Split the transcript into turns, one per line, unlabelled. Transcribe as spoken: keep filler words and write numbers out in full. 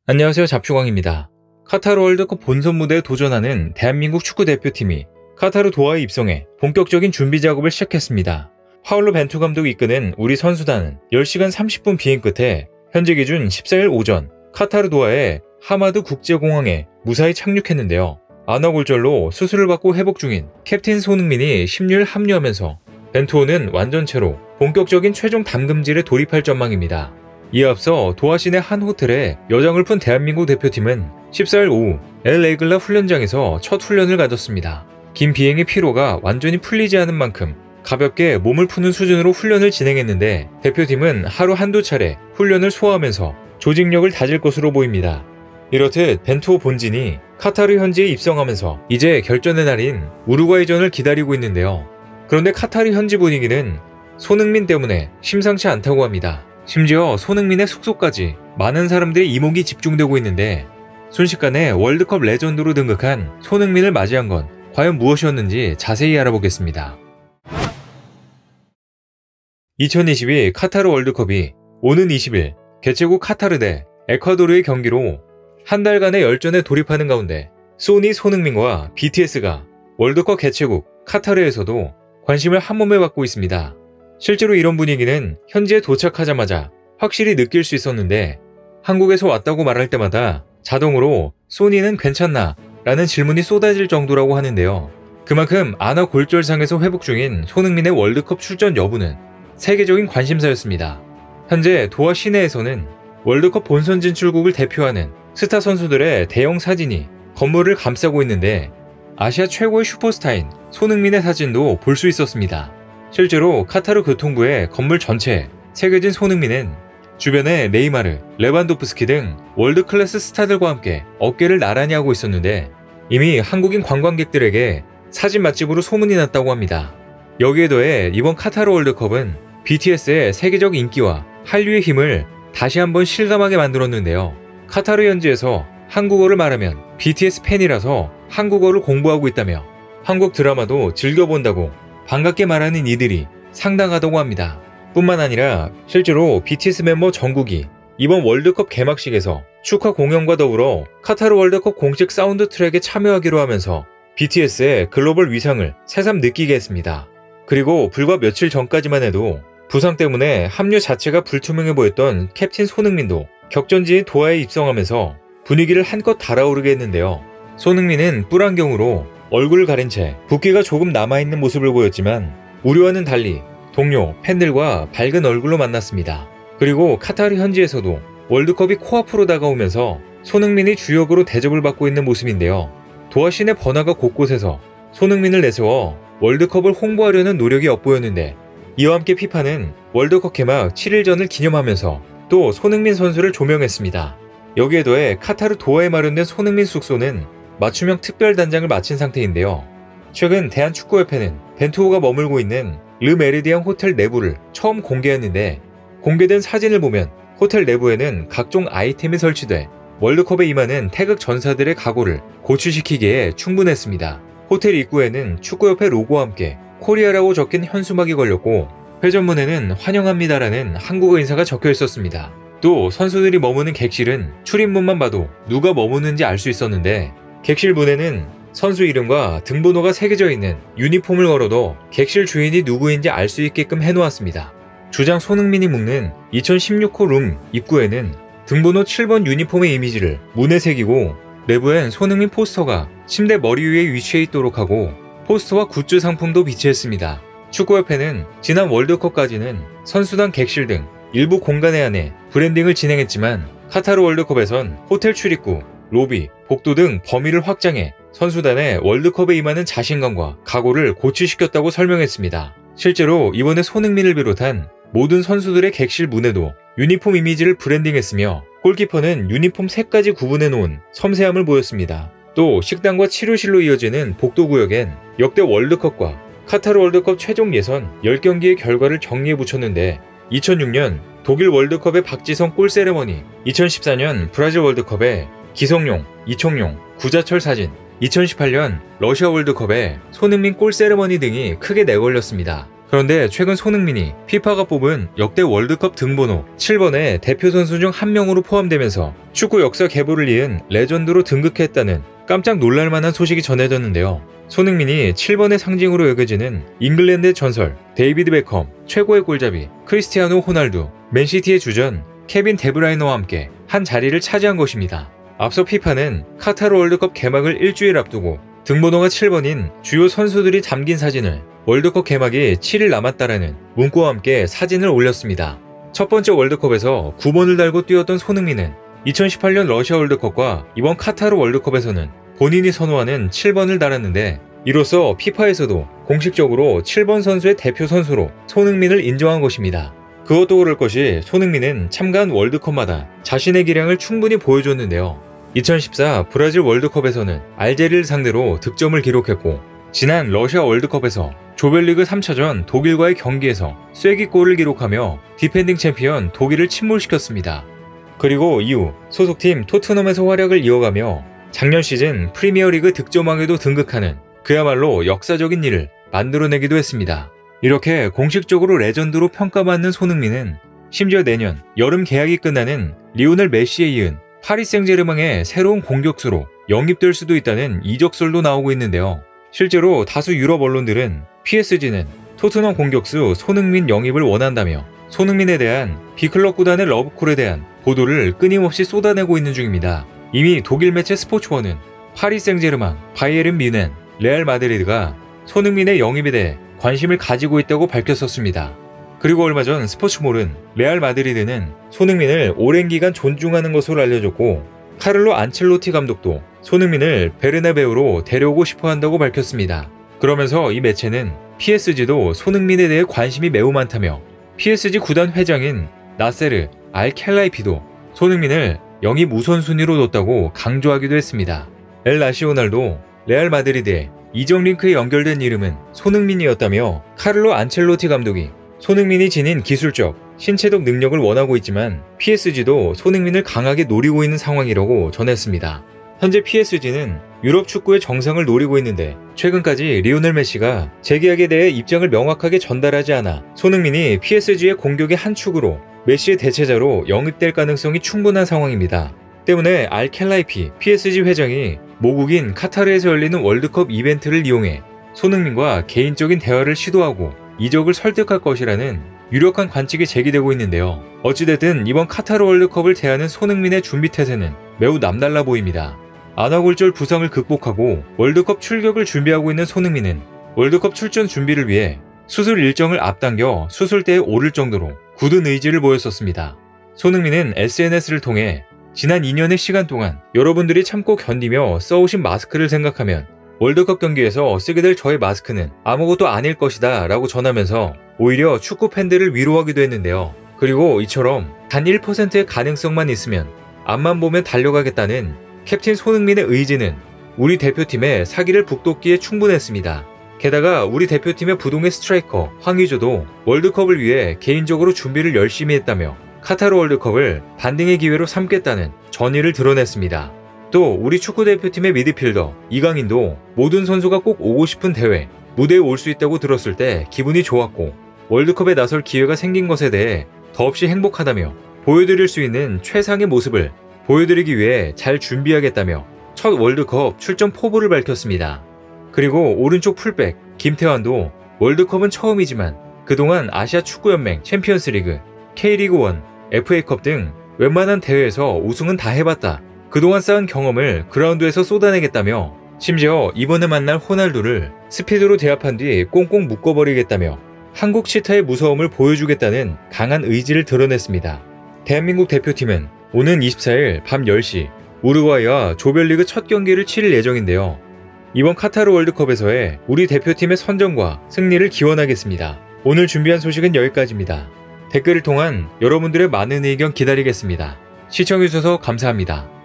안녕하세요. 잡주광입니다. 카타르 월드컵 본선 무대에 도전하는 대한민국 축구대표팀이 카타르 도하에 입성해 본격적인 준비 작업을 시작했습니다. 파울로 벤투 감독이 이끄는 우리 선수단은 열 시간 삼십 분 비행 끝에 현지 기준 십사 일 오전 카타르 도하의 하마드 국제공항에 무사히 착륙했는데요. 안아골절로 수술을 받고 회복 중인 캡틴 손흥민이 십육 일 합류하면서 벤투호는 완전체로 본격적인 최종 담금질에 돌입할 전망입니다. 이에 앞서 도하 시내 한 호텔에 여장을 푼 대한민국 대표팀은 십사 일 오후 엘에이글라 훈련장에서 첫 훈련을 가졌습니다. 긴 비행의 피로가 완전히 풀리지 않은 만큼 가볍게 몸을 푸는 수준으로 훈련을 진행했는데 대표팀은 하루 한두 차례 훈련을 소화하면서 조직력을 다질 것으로 보입니다. 이렇듯 벤투호 본진이 카타르 현지에 입성하면서 이제 결전의 날인 우루과이전을 기다리고 있는데요. 그런데 카타르 현지 분위기는 손흥민 때문에 심상치 않다고 합니다. 심지어 손흥민의 숙소까지 많은 사람들의 이목이 집중되고 있는데 순식간에 월드컵 레전드로 등극한 손흥민을 맞이한 건 과연 무엇이었는지 자세히 알아보겠습니다. 이천이십이 카타르 월드컵이 오는 이십 일 개최국 카타르 대 에콰도르의 경기로 한 달간의 열전에 돌입하는 가운데 소니 손흥민과 비티에스가 월드컵 개최국 카타르에서도 관심을 한몸에 받고 있습니다. 실제로 이런 분위기는 현지에 도착하자마자 확실히 느낄 수 있었는데 한국에서 왔다고 말할 때마다 자동으로 소니는 괜찮나? 라는 질문이 쏟아질 정도라고 하는데요. 그만큼 안아 골절상에서 회복 중인 손흥민의 월드컵 출전 여부는 세계적인 관심사였습니다. 현재 도하 시내에서는 월드컵 본선 진출국을 대표하는 스타 선수들의 대형 사진이 건물을 감싸고 있는데 아시아 최고의 슈퍼스타인 손흥민의 사진도 볼 수 있었습니다. 실제로 카타르 교통부의 건물 전체에 새겨진 손흥민은 주변에 네이마르, 레반도프스키 등 월드클래스 스타들과 함께 어깨를 나란히 하고 있었는데 이미 한국인 관광객들에게 사진 맛집으로 소문이 났다고 합니다. 여기에 더해 이번 카타르 월드컵은 비티에스의 세계적 인기와 한류의 힘을 다시 한번 실감하게 만들었는데요. 카타르 현지에서 한국어를 말하면 비티에스 팬이라서 한국어를 공부하고 있다며 한국 드라마도 즐겨본다고 반갑게 말하는 이들이 상당하다고 합니다. 뿐만 아니라 실제로 비티에스 멤버 정국이 이번 월드컵 개막식에서 축하 공연과 더불어 카타르 월드컵 공식 사운드 트랙에 참여하기로 하면서 비티에스의 글로벌 위상을 새삼 느끼게 했습니다. 그리고 불과 며칠 전까지만 해도 부상 때문에 합류 자체가 불투명해 보였던 캡틴 손흥민도 격전지인 도하에 입성하면서 분위기를 한껏 달아오르게 했는데요. 손흥민은 뿔안경으로 얼굴을 가린 채 붓기가 조금 남아있는 모습을 보였지만 우려와는 달리 동료, 팬들과 밝은 얼굴로 만났습니다. 그리고 카타르 현지에서도 월드컵이 코앞으로 다가오면서 손흥민이 주역으로 대접을 받고 있는 모습인데요. 도하 시내 번화가 곳곳에서 손흥민을 내세워 월드컵을 홍보하려는 노력이 엿보였는데 이와 함께 피파는 월드컵 개막 칠 일 전을 기념하면서 또 손흥민 선수를 조명했습니다. 여기에 더해 카타르 도하에 마련된 손흥민 숙소는 맞춤형 특별단장을 마친 상태인데요. 최근 대한축구협회는 벤투호가 머물고 있는 르 메리디앙 호텔 내부를 처음 공개했는데 공개된 사진을 보면 호텔 내부에는 각종 아이템이 설치돼 월드컵에 임하는 태극 전사들의 각오를 고취시키기에 충분했습니다. 호텔 입구에는 축구협회 로고와 함께 코리아라고 적힌 현수막이 걸렸고 회전문에는 환영합니다라는 한국어 인사가 적혀 있었습니다. 또 선수들이 머무는 객실은 출입문만 봐도 누가 머무는지 알 수 있었는데 객실 문에는 선수 이름과 등번호가 새겨져 있는 유니폼을 걸어도 객실 주인이 누구인지 알 수 있게끔 해놓았습니다. 주장 손흥민이 묵는 이천십육 호 룸 입구에는 등번호 칠 번 유니폼의 이미지를 문에 새기고 내부엔 손흥민 포스터가 침대 머리 위에 위치해 있도록 하고 포스터와 굿즈 상품도 비치했습니다. 축구협회는 지난 월드컵까지는 선수단 객실 등 일부 공간에 한해 브랜딩을 진행했지만 카타르 월드컵에선 호텔 출입구, 로비, 복도 등 범위를 확장해 선수단의 월드컵에 임하는 자신감과 각오를 고취시켰다고 설명했습니다. 실제로 이번에 손흥민을 비롯한 모든 선수들의 객실 문에도 유니폼 이미지를 브랜딩했으며 골키퍼는 유니폼 색까지 구분해 놓은 섬세함을 보였습니다. 또 식당과 치료실로 이어지는 복도구역엔 역대 월드컵과 카타르 월드컵 최종 예선 열 경기의 결과를 정리해 붙였는데 이천육 년 독일 월드컵의 박지성 골 세레머니, 이천십사 년 브라질 월드컵의 기성용, 이청용, 구자철 사진, 이천십팔 년 러시아 월드컵의 손흥민 골 세레머니 등이 크게 내걸렸습니다. 그런데 최근 손흥민이 피파가 뽑은 역대 월드컵 등번호 칠 번의 대표 선수 중 한 명으로 포함되면서 축구 역사 계보를 이은 레전드로 등극했다는 깜짝 놀랄만한 소식이 전해졌는데요. 손흥민이 칠 번의 상징으로 여겨지는 잉글랜드의 전설 데이비드 베컴, 최고의 골잡이 크리스티아노 호날두, 맨시티의 주전 케빈 데브라이너와 함께 한 자리를 차지한 것입니다. 앞서 피파는 카타르 월드컵 개막을 일주일 앞두고 등번호가 칠 번인 주요 선수들이 담긴 사진을 월드컵 개막이 칠 일 남았다라는 문구와 함께 사진을 올렸습니다. 첫 번째 월드컵에서 구 번을 달고 뛰었던 손흥민은 이천십팔 년 러시아 월드컵과 이번 카타르 월드컵에서는 본인이 선호하는 칠 번을 달았는데, 이로써 피파에서도 공식적으로 칠 번 선수의 대표 선수로 손흥민을 인정한 것입니다. 그것도 그럴 것이 손흥민은 참가한 월드컵마다 자신의 기량을 충분히 보여줬는데요. 이천십사 브라질 월드컵에서는 알제리를 상대로 득점을 기록했고, 지난 러시아 월드컵에서 조별리그 삼 차전 독일과의 경기에서 쐐기골을 기록하며 디펜딩 챔피언 독일을 침몰시켰습니다. 그리고 이후 소속팀 토트넘에서 활약을 이어가며 작년 시즌 프리미어리그 득점왕에도 등극하는 그야말로 역사적인 일을 만들어내기도 했습니다. 이렇게 공식적으로 레전드로 평가받는 손흥민은 심지어 내년 여름 계약이 끝나는 리오넬 메시에 이은 파리 생제르맹의 새로운 공격수로 영입될 수도 있다는 이적설도 나오고 있는데요. 실제로 다수 유럽 언론들은 피에스지는 토트넘 공격수 손흥민 영입을 원한다며 손흥민에 대한 B클럽 구단의 러브콜에 대한 보도를 끊임없이 쏟아내고 있는 중입니다. 이미 독일 매체 스포츠원은 파리 생제르맹, 바이에른 뮌헨, 레알 마드리드가 손흥민의 영입에 대해 관심을 가지고 있다고 밝혔었습니다. 그리고 얼마 전 스포츠몰은 레알 마드리드는 손흥민을 오랜 기간 존중하는 것으로 알려졌고, 카를로 안첼로티 감독도 손흥민을 베르나베우로 데려오고 싶어 한다고 밝혔습니다. 그러면서 이 매체는 피에스지도 손흥민에 대해 관심이 매우 많다며 피에스지 구단 회장인 나세르 알켈라이피도 손흥민을 영입 우선순위로 뒀다고 강조하기도 했습니다. 엘 나시오날도 레알 마드리드의 이적 링크에 연결된 이름은 손흥민이었다며 카를로 안첼로티 감독이 손흥민이 지닌 기술적, 신체적 능력을 원하고 있지만 피에스지도 손흥민을 강하게 노리고 있는 상황이라고 전했습니다. 현재 피에스지는 유럽 축구의 정상을 노리고 있는데, 최근까지 리오넬 메시가 재계약에 대해 입장을 명확하게 전달하지 않아 손흥민이 피에스지의 공격의 한 축으로 메시의 대체자로 영입될 가능성이 충분한 상황입니다. 때문에 알켈라이피 피에스지 회장이 모국인 카타르에서 열리는 월드컵 이벤트를 이용해 손흥민과 개인적인 대화를 시도하고 이적을 설득할 것이라는 유력한 관측이 제기되고 있는데요. 어찌됐든 이번 카타르 월드컵을 대하는 손흥민의 준비 태세는 매우 남달라 보입니다. 안아골절 부상을 극복하고 월드컵 출격을 준비하고 있는 손흥민은 월드컵 출전 준비를 위해 수술 일정을 앞당겨 수술대에 오를 정도로 굳은 의지를 보였었습니다. 손흥민은 에스엔에스를 통해 지난 이 년의 시간 동안 여러분들이 참고 견디며 써오신 마스크를 생각하면 월드컵 경기에서 쓰게 될 저의 마스크는 아무것도 아닐 것이다 라고 전하면서 오히려 축구 팬들을 위로하기도 했는데요. 그리고 이처럼 단 일 퍼센트의 가능성만 있으면 앞만 보면 달려가겠다는 캡틴 손흥민의 의지는 우리 대표팀의 사기를 북돋기에 충분했습니다. 게다가 우리 대표팀의 부동의 스트라이커 황의조도 월드컵을 위해 개인적으로 준비를 열심히 했다며 카타르 월드컵을 반등의 기회로 삼겠다는 전의를 드러냈습니다. 또 우리 축구대표팀의 미드필더 이강인도 모든 선수가 꼭 오고 싶은 대회, 무대에 올 수 있다고 들었을 때 기분이 좋았고, 월드컵에 나설 기회가 생긴 것에 대해 더없이 행복하다며 보여드릴 수 있는 최상의 모습을 보여드리기 위해 잘 준비하겠다며 첫 월드컵 출전 포부를 밝혔습니다. 그리고 오른쪽 풀백 김태환도 월드컵은 처음이지만 그동안 아시아 축구연맹 챔피언스리그, K리그 일, 에프에이컵 등 웬만한 대회에서 우승은 다 해봤다. 그동안 쌓은 경험을 그라운드에서 쏟아내겠다며, 심지어 이번에 만날 호날두를 스피드로 제압한 뒤 꽁꽁 묶어버리겠다며 한국 치타의 무서움을 보여주겠다는 강한 의지를 드러냈습니다. 대한민국 대표팀은 오는 이십사 일 밤 열 시 우루과이와 조별리그 첫 경기를 치를 예정인데요. 이번 카타르 월드컵에서의 우리 대표팀의 선전과 승리를 기원하겠습니다. 오늘 준비한 소식은 여기까지입니다. 댓글을 통한 여러분들의 많은 의견 기다리겠습니다. 시청해주셔서 감사합니다.